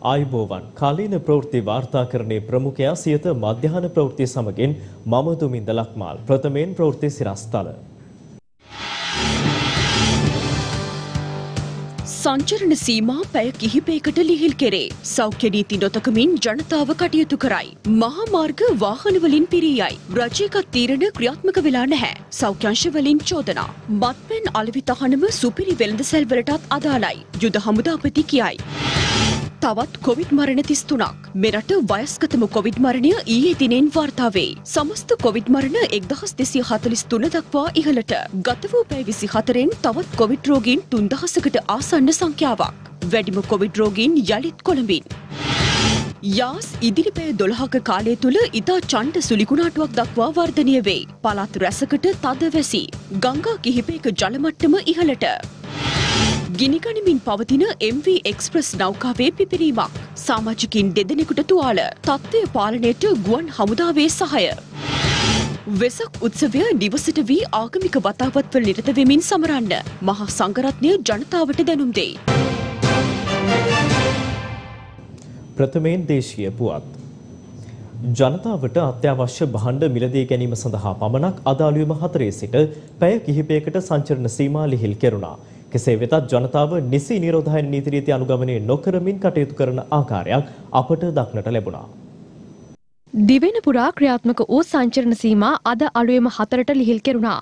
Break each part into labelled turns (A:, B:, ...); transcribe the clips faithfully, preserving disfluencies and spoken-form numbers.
A: ආයුබෝවන් කාලීන ප්‍රවෘත්ති වාර්තාකරණයේ ප්‍රමුඛයා සියත මධ්‍යහන ප්‍රවෘත්ති සමගින් මම දුමින්ද ලක්මාල් ප්‍රථමයෙන් ප්‍රවෘත්ති සිරස්තල
B: සංචරණ සීමා පැය කිහිපයකට ලිහිල් කෙරේ. සෞඛ්‍ය නීති නොතකමින් ජනතාව කටයුතු කරයි. මහා මාර්ග වාහන වලින් පිරී යයි. රජයක තීරණ ක්‍රියාත්මක වෙලා නැහැ. සෞඛ්‍යංශ වලින් චෝදනා. මත්පැන් අලෙවි තහනම සුපිරි වෙළඳසැල් වලටත් අදාළයි. යුද හමුදාපති කියයි. තවත් කොවිඩ් මරණ තිස් තුනක්. මෙරට වයස්ගතම කොවිඩ් මරණය ඊයේ දිනෙන් වාර්තා වේ. සමස්ත කොවිඩ් මරණ එක්දහස් දෙසිය හතළිස් තුන දක්වා ඉහළට. ගත වූ පැය විසි හතරෙන් තවත් කොවිඩ් රෝගීන් තුන්දහසකට ආසන්න සංඛ්‍යාවක්. වැඩිම කොවිඩ් රෝගීන් යළිත් කොළඹින්. යාස් ඉදිරි පැය දොළහක කාලය තුළ ඉතා චණ්ඩ සුලිකුණාටුවක් දක්වා වර්ධනය වේ. පළාත් රැසකට තද වැසි. ගංගා කිහිපයක ජලමට්ටම ඉහළට. ගිනිගනිමින් පවතින එම් වී එක්ස්ප්‍රස් නෞකාවේ පිපිරීමක්. සමාජිකින් දෙදෙනෙකුට තුවාල. තත්ත්වය පාලනයට ගුවන් හමුදාවේ සහාය. වෙසක් උත්සවය නිවසට වී ආගමික වතාවත්වල නිරත වෙමින් සමරන්න මහා සංඝරත්නය ජනතාවට දැනුම් දෙයි.
A: ප්‍රථමයෙන් දේශීය පුවත්. ජනතාවට අත්‍යවශ්‍ය භාණ්ඩ මිලදී ගැනීම සඳහා පමණක් අදාළ හතරේ සිට පැය කිහිපයකට සංචරණ සීමා ලිහිල් කෙරුණා. කෙසේ වෙතත් ජනතාව නිසි නිරෝධායන නීති රීති අනුගමනය නොකරමින් කටයුතු කරන ආකාරයක් අපට දක්නට ලැබුණා.
C: දිවෙන පුරා ක්‍රියාත්මක වූ සංචරණ සීමා අද අලුයම හතරට ලිහිල් කෙරුණා.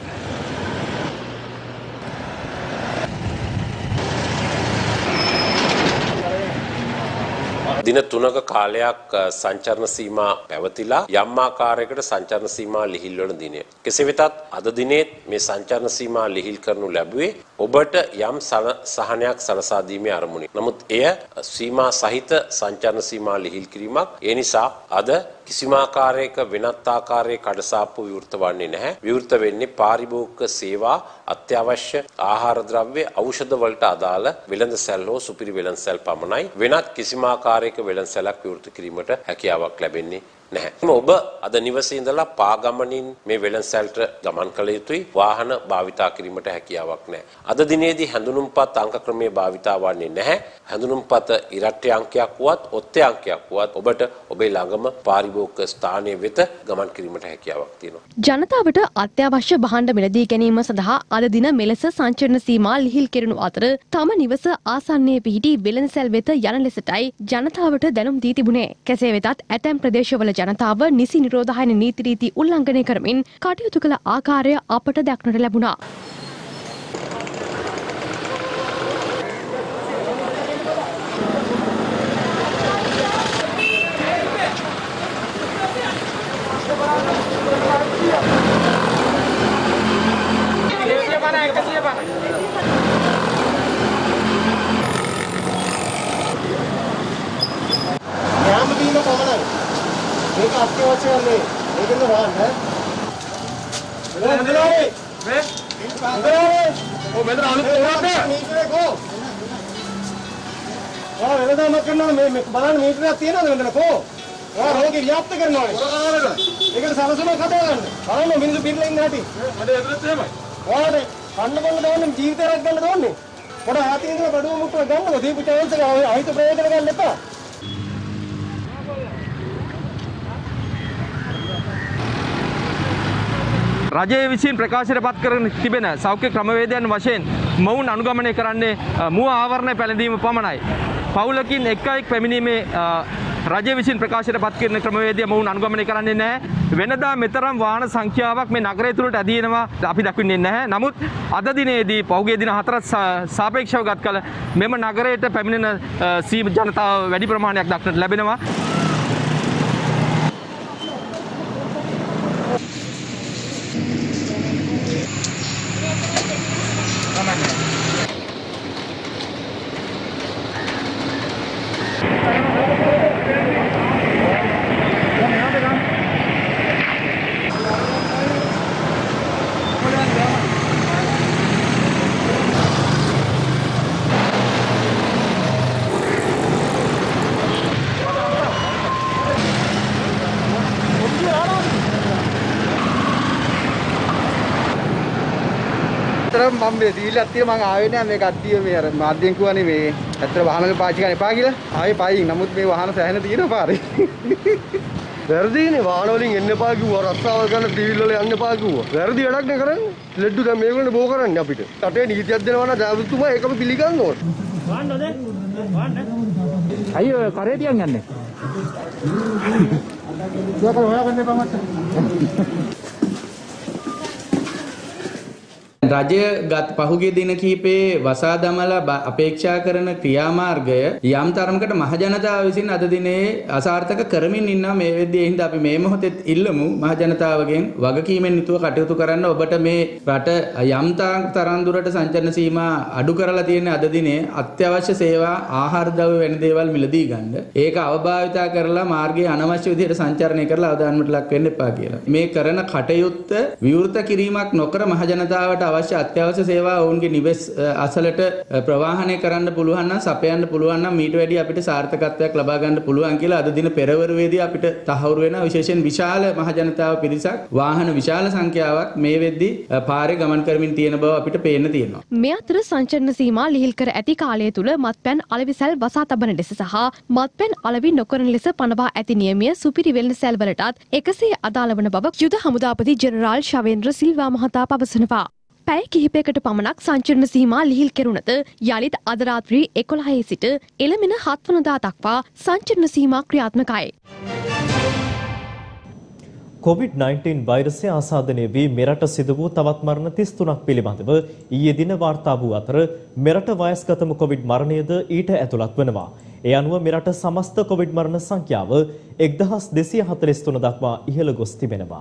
D: දින තුනක කාලයක් සංචරණ සීමා පැවතිලා යම් ආකාරයකට සංචරණ සීමා ලිහිල් වන දිනය. කෙසේ වෙතත් අද දිනේත් මේ සංචරණ සීමා ලිහිල් කරනු ලැබුවේ ඔබට යම් සහනයක් සලසා දීමේ අරමුණින්. නමුත් එය සීමා සහිත සංචරණ සීමා ලිහිල් කිරීමක්. ඒ නිසා අද කිසිම ආකාරයක වෙනත් ආකාරයක කඩසාප්පු විවෘත වන්නේ නැහැ. විවෘත වෙන්නේ පාරිභෝගික සේවා, අත්‍යවශ්‍ය ආහාර ද්‍රව්‍ය, ඖෂධ වලට අදාළ වෙළඳසැල් හෝ සුපිරි වෙළඳසැල් පමණයි. වෙනත් කිසිම ආකාරයක වෙළඳසැලක් විවෘත කිරීමට හැකියාවක් ලැබෙන්නේ නැහැ. ඔබ අද නිවසේ ඉඳලා පාගමනින් මේ වෙළඳසැලට ගමන් කළ යුතුයි. වාහන භාවිතා කිරීමට හැකියාවක් නැහැ. අද දිනේදී හැඳුනුම්පත් අංක ක්‍රමයේ භාවිතා වන්නේ නැහැ. හැඳුනුම්පත ඉරට්ටේ අංකයක් වුවත්, ඔත්තේ අංකයක් වුවත් ඔබට ඔබේ ළඟම පාරිභෝගික ස්ථානයේ වෙත ගමන් කිරීමට හැකියාවක් තියෙනවා.
C: ජනතාවට අත්‍යවශ්‍ය භාණ්ඩ මිලදී ගැනීම සඳහා අද දින මෙලෙස සංචරණ සීමා ලිහිල් කෙරෙනු අතර තම නිවස ආසන්නයේ පිහිටි වෙළඳසැල් වෙත යන ලෙසටයි ජනතාවට දැනුම් දී තිබුණේ. කෙසේ වෙතත් ඇතැම් ප්‍රදේශවල ජනතාව නිසි නිරෝධායන නීති රීති උල්ලංඝනය කරමින් කටයුතු කළ ආකාරය අපට දක්නට ලැබුණා.
E: මේක අත්‍යවශ්‍ය නැහැ. මේකෙන්ද බලන්න. මෙතන මේ මේ ඔය මෙතන අලුත් ඕනද? මීටරේ කෝ. ආ වෙනදාම කරනවා මේ බලන්න මීටරයක් තියෙනවද මෙතන කෝ? ආ රෝගේ ව්‍යාප්ත කරනවා. ඒකට සලසුම කතා ගන්න. බලන්න මිනිස්සු පිරලා ඉන්න හැටි. මට එතරත් එහෙමයි. ඔයාලට කන්න බොන්න දාන්න ජීවිතයක් ගන්න ඕනේ. පොඩ ආතින් ඉඳලා බඩුව මුට්ටුව ගන්නකො දීපු chance එක අහිත ප්‍රයෝජන ගන්න එපා.
F: රජය විසින් ප්‍රකාශයට පත් කරන තිබෙන සෞඛ්‍ය ක්‍රමවේදයන් වශයෙන් මොවුන් අනුගමනය කරන්නේ මුව ආවරණය පැළඳීම පමණයි. පවුලකින් එක් අයෙක් පැමිණීමේ රජය විසින් ප්‍රකාශයට පත් කරන ක්‍රමවේදය මොවුන් අනුගමනය කරන්නේ නැහැ. වෙනදා මෙතරම් වාහන සංඛ්‍යාවක් මේ නගරය තුළට ඇදීනවා අපි දක්වන්නේ නැහැ. නමුත් අද දිනේදී පහුගිය දින හතරත් සාපේක්ෂව ගත් කල මෙම නගරයට පැමිණෙන සීම ජනතාව වැඩි ප්‍රමාණයක් දක්නට ලැබෙනවා.
G: ඇත්තටම මම මේ දීලා තියෙන මම ආවේ නෑ මේ කට්ටිය මේ අර මාධ්‍යෙන් කියවනේ මේ ඇත්තට වාහනවල පාවිච්චි කරන්න එපා කියලා. ආයේ පයින්. නමුත් මේ වාහන සෑහෙන තියෙනවා පාරේ. වැරදිනේ වාහන වලින් එන්න එපා කිව්වා. රස්සාවල් කරන ටීවී වල යන්න එපා කිව්වා. වැරදි වැඩක් නේ කරන්නේ. ලෙඩ්ඩු දැන් මේගොල්ලෝ බෝ කරන්නේ අපිට. රටේ නීතියක් දෙනවා නම් ජනාධිපතිතුමා ඒකම පිළිගන්න ඕන. වාන්නද? වාන්න. අයියෝ කරේ තියන් යන්නේ. සුවකර හොයාගන්න එපා මට.
H: රජය ගත් පහුගිය දින කිහිපේ වසා දමලා අපේක්ෂා කරන ක්‍රියාමාර්ගය යම් තරමකට මහජනතාව විසින් අද දිනේ අසාර්ථක කරමින් ඉන්නවා. මේ වෙද්දී ඒ හින්දා අපි මේ මොහොතේ ඉල්ලමු මහජනතාවගෙන් වගකීමෙන් යුතුව කටයුතු කරන්න. ඔබට මේ රට යම් තරම් දුරට සංචරණ සීමා අඩු කරලා තියෙන අද දිනේ අත්‍යවශ්‍ය සේවා ආහාර ද්‍රව්‍ය වැනි දේවල් මිලදී ගන්න. ඒක අවභාවිතා කරලා මාර්ගයේ අනවශ්‍ය විදිහට සංචරණය කරලා අවදානමට ලක් වෙන්න එපා කියලා. මේ කරන කටයුත්ත විවෘත කිරීමක් නොකර මහජනතාවට අවශ්‍ය අත්‍යවශ්‍ය සේවා ඔවුන්ගේ නිවෙස් අසලට ප්‍රවාහනය කරන්න පුළුවන් නම් සපයන්න පුළුවන් නම් මීට වැඩි අපිට සාර්ථකත්වයක් ලබා ගන්න පුළුවන් කියලා අද දින පෙරවරුවේදී අපිට තහවුරු වෙනවා. විශේෂයෙන් විශාල මහජනතාව පිරිසක් වාහන විශාල සංඛ්‍යාවක් මේ වෙද්දී පාරේ ගමන් කරමින් තියෙන බව අපිට පේන්න තියෙනවා.
C: මේ අතර සංචරණ සීමා ලිහිල් කර ඇති කාලය තුල මත්පැන් අලෙවිසල් වසා තබන ලෙස සහ මත්පැන් අලෙවි නොකරන ලෙස පනවා ඇති නියමය සුපිරි වෙළඳසැල් වලටත් එකසේ අදාළ වන බව යුද හමුදාපති ජෙනරාල් ශවේන්ද්‍ර සිල්වා මහතා පවසනවා. පැය කිහිපයකට පමණක් සංචරණ සීමා ලිහිල් කෙරුණද යළිත් අද රාත්‍රී එකොළහේ සිට එළමෙන හත් වනදා දක්වා සංචරණ සීමා ක්‍රියාත්මකයි.
A: කොවිඩ් නයින්ටීන් වෛරසය ආසාදනය වී මෙරට සිදු වූ තවත් මරණ තිස් තුනක් පිළිබඳව ඊයේ දින වාර්තා වූ අතර මෙරට වයස්ගතම කොවිඩ් මරණයද ඊට ඇතුළත් වනවා. ඒ අනුව මෙරට සමස්ත කොවිඩ් මරණ සංඛ්‍යාව එක්දහස් දෙසිය හතළිස් තුන දක්වා ඉහළ ගොස් තිබෙනවා.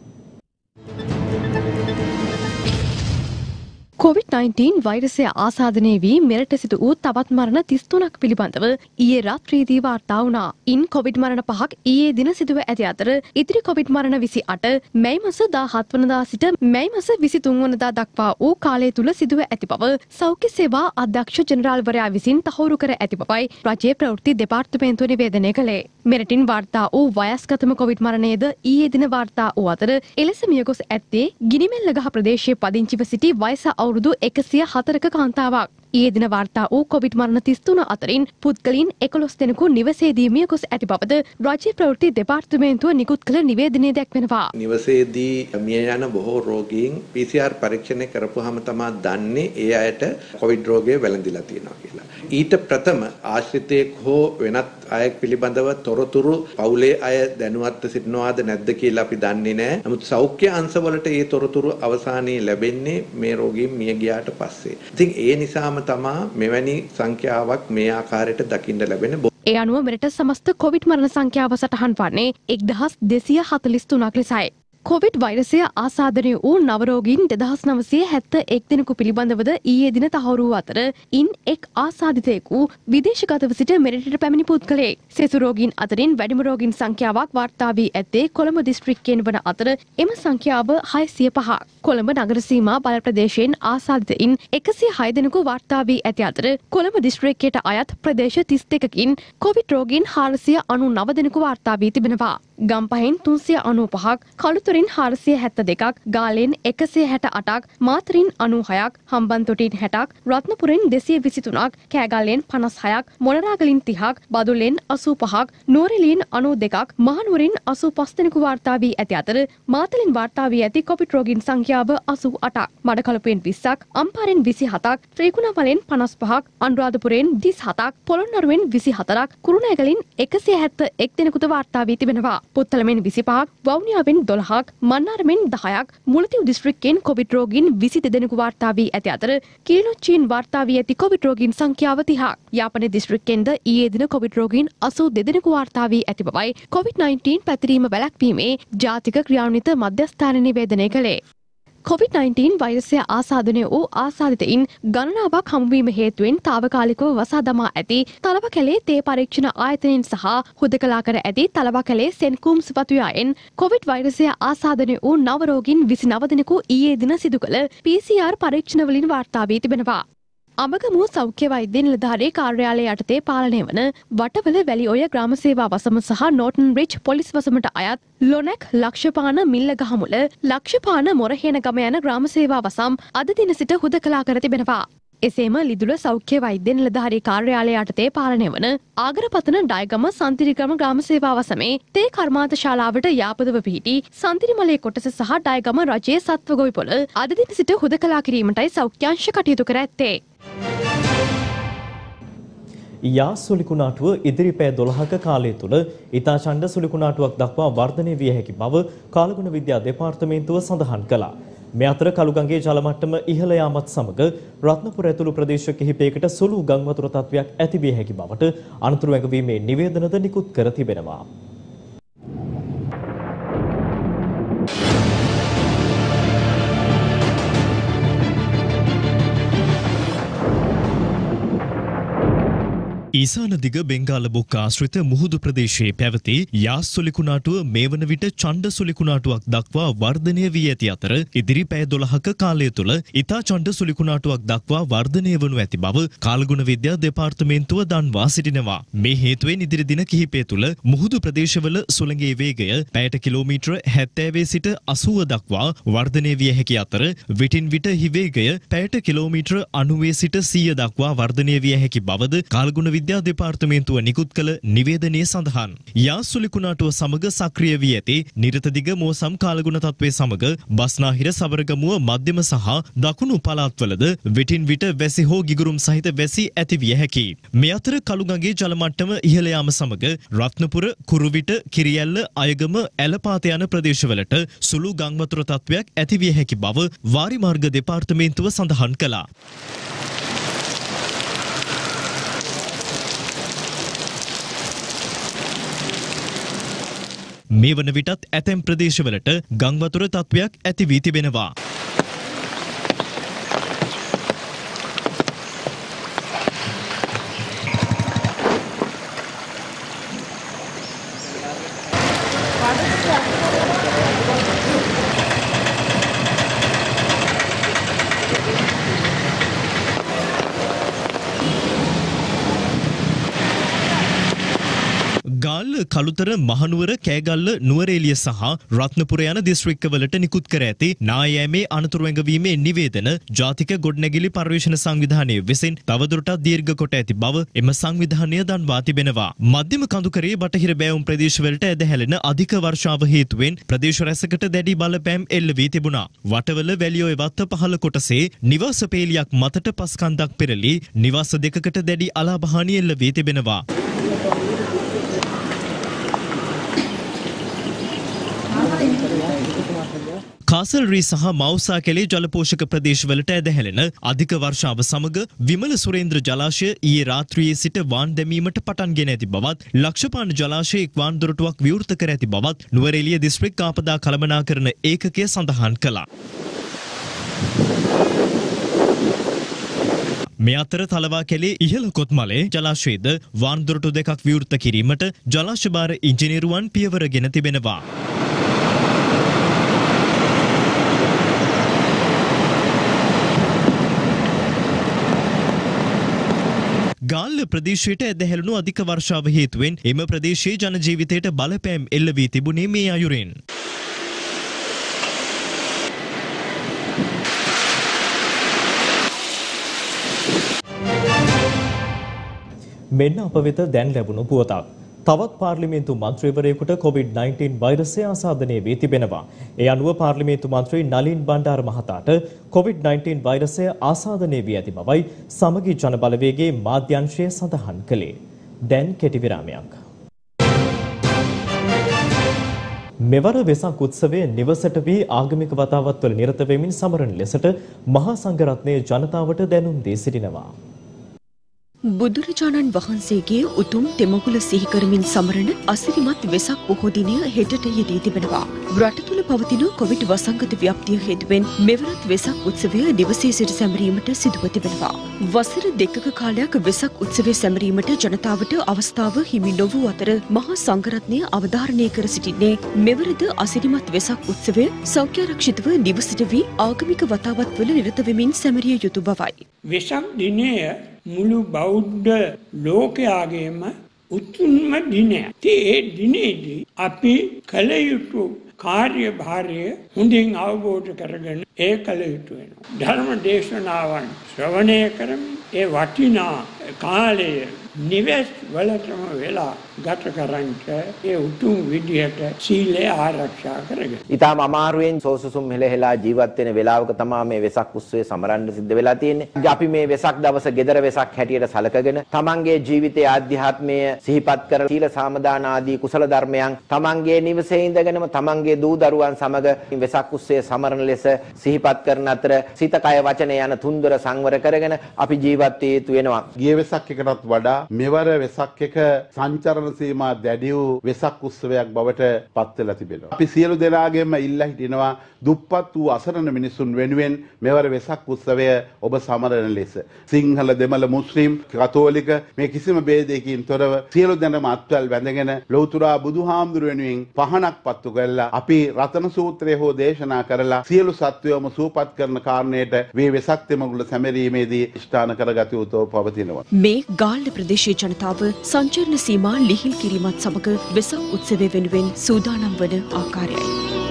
C: කොවිඩ් නයින්ටීන් වෛරසය ආසාදනය වී මෙරට සිදු වූ තවත් මරණ තිස් තුනක් පිළිබඳව ඊයේ රාත්‍රියේදී වාර්තා වුණා. ඉන් කොවිඩ් මරණ පහක් ඊයේ දින සිදුව ඇති අතර ඉතිරි කොවිඩ් මරණ විසි අට මැයි මාස දාහත් වනදා සිට මැයි මාස විසි තුන් වනදා දක්වා වූ කාලය තුල සිදුව ඇති බව සෞඛ්‍ය සේවා අධ්‍යක්ෂ ජෙනරාල්වරයා විසින් තහවුරු කර ඇති බවයි රජයේ ප්‍රවෘත්ති දෙපාර්තමේන්තුව නිවේදනය කළේ. මෙරටින් වාර්තා වූ වයස්ගතම කොවිඩ් මරණයද ඊයේ දින වාර්තා වූ අතර එලෙස මියගොස් ඇත්තේ ගිනිමෙල්ලගහ ප්‍රදේශයේ පදිංචිව සිටි වයස අවුරුදු එකසිය හතරක කාන්තාවක්. ඊයේ දින වාර්තා වූ කොවිඩ් මරණ තිස් තුන අතරින් පුද්ගලයන් එකොළොස් දෙනෙකු නිවසේදී මියගොස් ඇති බවද රාජ්‍ය ප්‍රවෘත්ති දෙපාර්තමේන්තුව නිකුත් කළ නිවේදනයේ දැක්වෙනවා.
I: නිවසේදී මිය යන බොහෝ රෝගීන් පී සී ආර් පරීක්ෂණය කරපුවාම තමයි දන්නේ ඒ අයට කොවිඩ් රෝගය වැළඳිලා තියෙනවා කියලා. ඊට ප්‍රථම ආශ්‍රිතයෙක් හෝ වෙනත් අයෙක් පිළිබඳව තොරතුරු පවුලේ අය දැනුවත්ව සිටිනවාද නැද්ද කියලා අපි දන්නේ නැහැ. නමුත් සෞඛ්‍ය අංශවලට ඒ තොරතුරු අවසානයේ ලැබෙන්නේ මේ රෝගීන් මිය ගියාට පස්සේ. ඉතින් ඒ නිසාම තමා මෙවැනි සංඛ්‍යාවක් මේ ආකාරයට දකින්න ලැබෙන.
C: ඒ අනුව මෙරට සමස්ත කොවිඩ් මරණ සංඛ්‍යාව සටහන් වන්නේ එක්දහස් දෙසිය හතළිස් තුනක් ලෙසයි. කොවිඩ් වෛරසය ආසාදනය වූ නවරෝගීන් දෙදහස් නවසිය හැත්ත එක් දෙනෙකු පිළිබඳවද ඊයේ දින තහවුරු වූ අතර ඉන් එක් ආසාදිතයෙකු විදේශගතව සිට මෙරටට පැමිණි පුද්ගලයෙක්. සෙසු රෝගීන් අතරින් වැඩිම රෝගීන් සංඛ්‍යාවක් වාර්තා වී ඇත්තේ කොළඹ දිස්ත්‍රික්කයෙන් වන අතර එම සංඛ්‍යාව හයසිය පහක්. කොළඹ නගර සීමා බල ප්‍රදේශයෙන් ආසාදිතයින් එකසිය හය දෙනෙකු වාර්තා වී ඇති අතර කොළඹ දිස්ත්‍රික්කයට අයත් ප්‍රදේශ තිස් දෙකකින් කොවිඩ් රෝගීන් හාරසිය අනූ නව දෙනෙකු වාර්තා වී තිබෙනවා. ගම්පහෙන් තුන්සිය අනූ පහක්, කළුතරින් හාරසිය හැත්ත දෙකක්, ගාලෙන් එකසිය හැට අටක්, මාතරින් අනූ හයක්, හම්බන්තොටින් හැටක්, රත්නපුරෙන් දෙසිය විසි තුනක්, කෑගල්ලෙන් පනස් හයක්, මොනරාගලින් තිහක්, බදුල්ලෙන් අසූ පහක්, නුවරඑළියෙන් අනූ දෙකක්, මහනුවරින් අසූ පස් දෙනෙකු වාර්තා වී ඇති අතර මාතලින් වාර්තා වී ඇති කොවිඩ් රෝගීන් සංඛ්‍යාව අසූ අටක්, මඩකලපුවෙන් විස්සක්, අම්පාරෙන් විසි හතක්, ත්‍රිකුණාමලෙන් පනස් පහක්, අනුරාධපුරයෙන් තිස් හතක්, පොළොන්නරුවෙන් විසි හතරක්, කුරුණෑගලින් එකසිය හැත්ත එක් දෙනෙකුට වාර්තා වී තිබෙනවා. පුත්තලමෙන් විසි පහක්, වවුනියාවෙන් දොළහක්, මන්නාරමෙන් දහයක්, මුලතිව් දිස්ත්‍රික්කයෙන් කොවිඩ් රෝගීන් විසි දෙනෙකු වාර්තා වී ඇති අතර කිලිනොච්චියෙන් වාර්තා වී ඇති කොවිඩ් රෝගීන් සංඛ්‍යාව තිහක්. යාපනයේ දිස්ත්‍රික්කයෙන්ද ඊයේ දින කොවිඩ් රෝගීන් අසූ දෙනෙකු වාර්තා වී ඇති බවයි කොවිඩ් නයින්ටීන් පැතිරීම වැළැක්වීමේ ජාතික ක්‍රියාන්විත මධ්‍යස්ථාන නිවේදනය කළේ. කොවිඩ් නයින්ටීන් වෛරසය ආසාදනය වූ ආසාදිතයින් ගණනාවක් හමුවීම හේතුවෙන් තාවකාලිකව වසා දමා ඇති තලවකැලේ තේ පරීක්ෂණ ආයතනයෙන් සහ හුදකලා කර ඇති තලවකැලේ සෙන්ට් කූම්ස් වතුයායෙන් කොවිඩ් වෛරසය ආසාදනය වූ නව රෝගීන් විසි නව දෙනෙකු ඊයේ දින සිදු කළ පී සී ආර් පරීක්ෂණ වලින් වාර්තා වී තිබෙනවා. අඹගමුව සෞඛ්‍ය වෛද්‍ය නිලධාරී කාර්යාලය යටතේ පාලනය වන වටවල වැලිඔය ග්‍රාම සේවා වසම සහ නෝටන් රිච් පොලිස් වසමට අයත් ලොනැක් ලක්ෂපාන මිල්ලගහමුල ලක්ෂපාන මොරහේන ගම යන ග්‍රාම සේවා වසම් අද දින සිට හුදකලා කර තිබෙනවා. එසේම ලිදුල සෞඛ්‍ය වෛද්‍ය නිලධාරී කාර්යාලය යටතේ පාලනය වන ආගරපතන ඩයගම සන්තිරිගම ග්‍රාම සේවා වසමේ තේ කර්මාන්ත ශාලාවට යාපදව පිහිටි සන්තිරිමලේ කොටස සහ ඩයගම රජයේ සත්ව ගොවිපොළ අද දින සිට හුදකලා කිරීමටයි සෞඛ්‍යාංශ කටයුතු කර ඇත්තේ.
A: යා සුලිකුණාටුව ඉදිරි පැය දොළහක කාලය තුළ ඉතා ඡණ්ඩ සුලිකුණාටුවක් දක්වා වර්ධනය විය හැකි බව කාලගුණ විද්‍යා දෙපාර්තමේන්තුව සඳහන් කළා. මේ අතර කළුගඟේ ජල මට්ටම ඉහළ යාමත් සමග රත්නපුර ඇතුළු ප්‍රදේශ කිහිපයකට සුළු ගංවතුර තත්ත්වයක් ඇති විය හැකි බවට අනතුරු ඇඟවීමේ නිවේදනද නිකුත් කර තිබෙනවා. ඊසාන දිග බෙන්ගාල බොක්ක ආශ්‍රිත මුහුදු ප්‍රදේශයේ පැවති යාස් සුලිකුණාටුව මේ වන විට ඡණ්ඩ සුලිකුණාටුවක් දක්වා වර්ධනය වී ඇති අතර ඉදිරි පැය දොළහක කාලය තුළ ඉතා ඡණ්ඩ සුලිකුණාටුවක් දක්වා වර්ධනය වනු ඇති බව කාලගුණ විද්‍යා දෙපාර්තමේන්තුව දන්වා සිටිනවා. මේ හේතුවෙන් ඉදිරි දින කිහිපය තුළ මුහුදු ප්‍රදේශවල සුළඟේ වේගය පැයට කිලෝමීටර හැත්තෑව සිට අසූව දක්වා වර්ධනය විය හැකි අතර විටින් විට හිවේගය පැයට කිලෝමීටර අනූව සිට සීය දක්වා වර්ධනය විය හැකි බවද කාලගුණ විද්‍යා දෙපාර්තමේන්තුව නිකුත් කළ නිවේදනයේ සඳහන්. යාස් සුලිකුණාටුව සමග සක්‍රිය වී ඇති නිරත දිග මෝසම් කාලගුණ තත්ත්වයේ සමග බස්නාහිර සබරගමුව මධ්‍යම සහ දකුණු පළාත්වලද විටින් විට වැසි හෝ ගිගුරුම් සහිත වැසි ඇති විය හැකියි. මේ අතර කළුගඟේ ජල මට්ටම ඉහළ යාම සමග රත්නපුර, කුරුවිට, කිරියැල්ල, අයගම, ඇලපාත යන ප්‍රදේශවලට සුළු ගංවතුර තත්ත්වයක් ඇති විය හැකි බව වාරිමාර්ග දෙපාර්තමේන්තුව සඳහන් කළා. මේ වන විටත් ඇතැම් ප්‍රදේශවලට ගංවතුර තත්ත්වයක් ඇති වී තිබෙනවා. ගාල්ල, කළුතර, මහනුවර, කෑගල්ල, නුවරඑළිය සහ රත්නපුර යන දිස්ත්‍රික්කවලට නිකුත් කර ඇති නායෑමේ අනතුරු ඇඟවීමේ නිවේදන ජාතික ගොඩනැගිලි පර්යේෂණ සංවිධානය විසින් තවදුරටත් දීර්ඝ කොට ඇති බව එම සංවිධානය දන්වා තිබෙනවා. මධ්‍යම කඳුකරයේ බටහිර බෑවුම් ප්‍රදේශවලට ඇදහැලෙන අධික වර්ෂාව හේතුවෙන් ප්‍රදේශ රැසකට දැඩි බලපෑම් එල්ල වී තිබුණා. වටවල වැලිඔය වත්ත පහළ කොටසේ නිවාස පේලියක් මතට පස් කන්දක් පෙරළි නිවාස දෙකකට දැඩි අලාභ එල්ල වී තිබෙනවා. කාසල්රී සහ මවුසා කැලේ ජලපෝෂක ප්‍රදේශවලට ඇදහැලෙන අධික වර්ෂාව සමග විමල සුරේන්ද්‍ර ජලාශය ඊයේ රාත්‍රියේ සිට වාන් දැමීමට පටන්ගෙන ඇති බවත් ලක්ෂපාන ජලාශයේ එක් වාන් දොරටුවක් විවෘත කර ඇති බවත් නුවරඑළිය දිස්ත්‍රික් ආපදා කළමනාකරණ ඒකකය සඳහන් කළා. මේ අතර තලවා කැලේ ඉහළ කොත්මලේ ජලාශයේද වාන් දොරටු දෙකක් විවෘත කිරීමට ජලාශ භාර ඉංජිනේරුවන් පියවරගෙන තිබෙනවා. ගාල්ල ප්‍රදේශයට ඇදහැළුණු අධික වර්ෂාව හේතුවෙන් එම ප්‍රදේශයේ ජන ජීවිතයට බලපෑම් එල්ල වී තිබුණේ මේ අයුරින්. මෙන්න අප වෙත දැන් ලැබුණු පුවතක්. තවත් පාර්ලිමේන්තු මන්ත්‍රීවරයෙකුට කොවිඩ් නයින්ටීන් වෛරසය ආසාදනය වී තිබෙනවා. ඒ අනුව පාර්ලිමේන්තු මන්ත්‍රී නලින් බණ්ඩාර මහතාට කොවිඩ් නයින්ටීන් වෛරසය ආසාදනය වී ඇති බවයි සමගි ජන බලවේගයේ මාධ්‍යංශය සඳහන් කළේ. දැන් කෙටි විරාමයක්. මෙවර වෙසක් උත්සවයේ නිවසට වී ආගමික වතාවත්වල නිරත වෙමින් සමරන ලෙසට මහා සංඝරත්නයේ ජනතාවට දැනුම් දී සිටිනවා.
B: බුදුරජාණන් වහන්සේගේ උතුම් තෙමඟුල සිහි කරමින් සමරන අසිරිමත් වෙසක් පොහෝ දිනය හෙටට යෙදී තිබෙනවා. රට තුළ පවතින කොවිඩ් වසංගත ව්‍යාප්තිය හේතුවෙන් මෙවරත් වෙසක් උත්සවය නිවසේ සිට සැමරීමට සිදුව තිබෙනවා. වසර දෙකක කාලයක් වෙසක් උත්සවය සැමරීමට ජනතාවට අවස්ථාව හිමි නොවූ අතර මහා සංඝරත්නය අවධාරණය කර සිටින්නේ මෙවරද අසිරිමත් වෙසක් උත්සවය සෞඛ්‍යාරක්ෂිතව නිවසට වී ආගමික වතාවත් වල නිරත වෙමින් සැමරිය යුතු බවයි.
J: වෙසක් දිනය මුළු බෞද්ධ ලෝකයාගේම උතුම්ම දිනයක්. ඒ දිනේදී අපි කළ යුතු කාර්යභාරය හොඳින් අවබෝධ කරගෙන ඒ කළ යුතු වෙනවා. ධර්ම දේශනාවන් ශ්‍රවණය කරමින් ඒ වටිනා කාලය නිවෙස් වලටම වෙලා ගත කරන්ට ඒ උතුම් විදිහට සීලය ආරක්ෂා කරගෙන.
K: ඊටම අමාරුවෙන් සෝසුසුම් හෙලහෙලා ජීවත් වෙන වෙලාවක තමයි මේ වෙසක් උත්සවය සමරන්න සිද්ධ වෙලා තියෙන්නේ. අපි මේ වෙසක් දවස gedara වෙසක් හැටියට සලකගෙන තමන්ගේ ජීවිතයේ ආධ්‍යාත්මය සිහිපත් කර සීල සාමදාන ආදී කුසල ධර්මයන් තමන්ගේ නිවසේ ඉඳගෙනම තමන්ගේ දූ දරුවන් සමග වෙසක් උත්සවය සමරන ලෙස සිහිපත් කරන අතර සිත කය වචනය යන තුන්දොර සංවර කරගෙන අපි ජීවත් විය යුතු වෙනවා.
L: ගිය වෙසක් එකටත් වඩා මෙවර වෙසක් එක සංචරණ සීමා දැඩි වූ වෙසක් උත්සවයක් බවට පත් වෙලා තිබෙනවා. අපි සියලු දෙනාගේම ඉල්ලා හිටිනවා දුප්පත් වූ අසරණ මිනිසුන් වෙනුවෙන් මෙවර වෙසක් උත්සවය ඔබ සමරන ලෙස. සිංහල, දෙමළ, මුස්ලිම්, කතෝලික මේ කිසිම ભેදයකින් තොරව සියලු දෙනාම අත්වැල් වැඳගෙන ලෞතුරා බුදුහාමුදුර වෙනුවෙන් පහනක් පත්තු කරලා අපි රතන සූත්‍රය හෝ දේශනා කරලා සියලු සත්වයෝම සූපත් කරන කාරණයට මේ වෙසක් තෙමඟුල සැමරීමේදී ස්ථාන කරගත යුතුව පවතිනවා.
B: මේ ගාල්ල ප්‍රදේශීය ජනතාව සංචරණ සීමා ලිහිල් කිරීමත් සමග වෙසක් උත්සවය වෙනුවෙන් සූදානම් වන ආකාරයයි.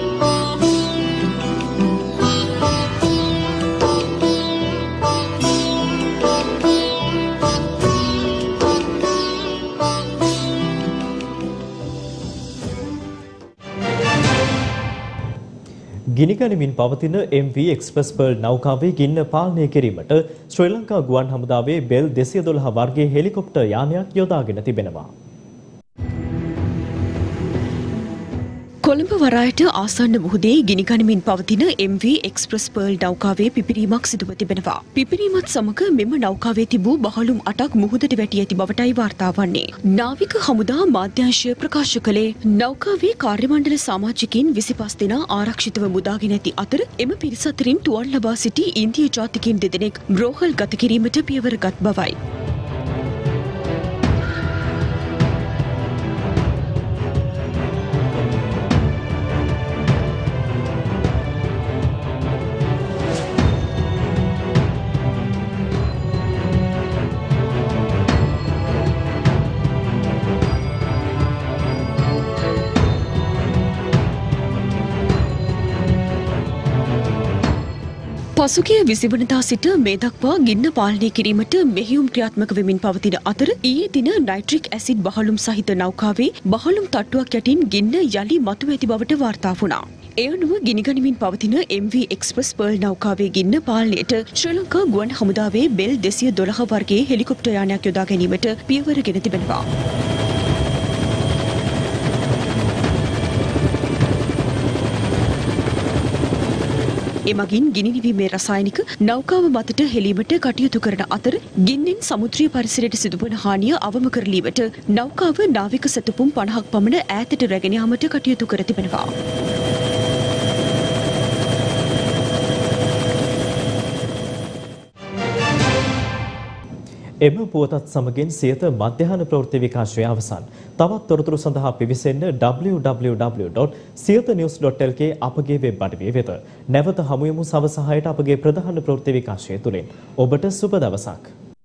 A: ගිනිගනිමින් පවතින එම් වී එක්ස්ප්‍රස් පර්ල් නෞකාවේ ගින්න පාලනය කිරීමට ශ්‍රී ලංකා ගුවන් හමුදාවේ බෙල් දෙසිය දොළහ වර්ගයේ හෙලිකොප්ටර් යානයක් යොදාගෙන තිබෙනවා.
B: කොළඹ වරායට ආසන්න මුහුදේ ගිනිගනිමින් පවතින එම් වී එක්ස්ප්‍රස් පර්ල් නෞකාවේ පිපිරීමක් සිදුව තිබෙනවා. පිපිරීමත් සමග මෙම නෞකාවේ තිබූ බහලුම් අටක් මුහුදට වැටි ඇති බවටයි වාර්තා වන්නේ. නාවික හමුදා මාධ්‍යංශය ප්‍රකාශ කළේ නෞකාවේ කාර්යමණ්ඩල සමාජිකින් විසිපස් දෙනා ආරක්ෂිතව මුදාගෙන ඇති අතර එම පිරිස අතරින් තුවාල ලබා සිටි ඉන්දිය ජාතිකයින් දෙදෙනෙක් රෝහල් ගත කිරීමට පියවරගත් බවයි. පසුගිය විසි වනදා සිට මේ දක්වා ගින්න පාලනය කිරීමට මෙහෙයුම් ක්‍රියාත්මක වෙමින් පවතින අතර ඊයේ දින නයිට්‍රික් ඇසිඩ් බහලුම් සහිත නෞකාවේ බහලුම් තට්ටුවක් යටින් ගින්න යලි මතුව ඇති බවට වාර්තා වුණා. ඒ අනුව ගිනිගනිමින් පවතින එම් වී එක්ස්ප්‍රස් පර්ල් නෞකාවේ ගින්න පාලනයට ශ්‍රී ලංකා ගුවන් හමුදාවේ බෙල් දෙසිය දොළහ වර්ගයේ හෙලිකොප්ටර් යානයක් යොදා ගැනීමට පියවරගෙන තිබෙනවා. එමගින් ගිනි නිවීමේ රසායනික නෞකාව මතට හෙලීමට කටයුතු කරන අතර ගින්නෙන් සමුද්‍රීය පරිසරයට සිදුවන හානිය අවම කරලීමට නෞකාව නාවික සැතපුම් පනහක් පමණ ඈතට රැගෙන යාමට කටයුතු කර තිබෙනවා.
A: එම පුවතත් සමගින් සියත මධ්‍යහන ප්‍රවෘත්ති විකාශය අවසන්. තවත් තොරතුරු සඳහා පිවිසෙන්න W W W dot Siyatha news dot L K අපගේ වෙබ් අඩවිය වෙත. නැවත හමු යමු සවස හයට අපගේ ප්‍රධාන ප්‍රවෘත්ති විකාශය තුලින්. ඔබට සුබ දවසක්.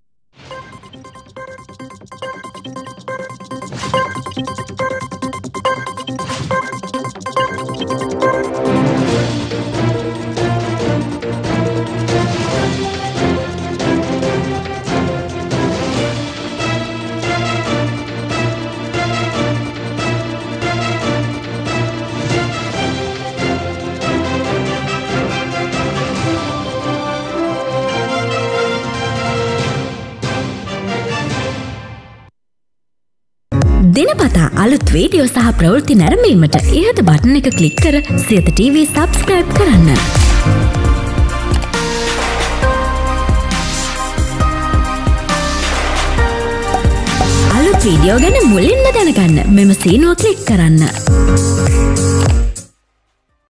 M: දිනපතා අලුත් වීඩියෝ සහ ප්‍රවෘත්ති නැරඹීමට ඉහත බටන් එක ක්ලික් කර සියත ටීවී සබ්ස්ක්‍රයිබ් කරන්න. අලුත් වීඩියෝ ගැන මුලින්ම දැනගන්න මෙම සීනුව ක්ලික් කරන්න.